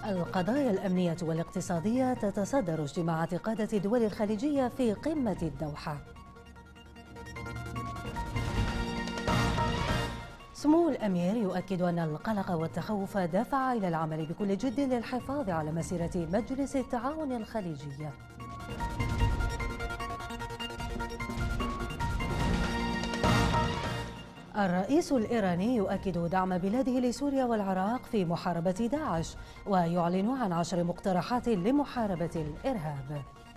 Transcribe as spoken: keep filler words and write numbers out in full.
القضايا الأمنية والاقتصادية تتصدر اجتماعات قادة الدول الخليجية في قمة الدوحة. سمو الأمير يؤكد أن القلق والتخوف دفع إلى العمل بكل جد للحفاظ على مسيرة مجلس التعاون الخليجي. الرئيس الإيراني يؤكد دعم بلاده لسوريا والعراق في محاربة داعش، ويعلن عن عشر مقترحات لمحاربة الإرهاب.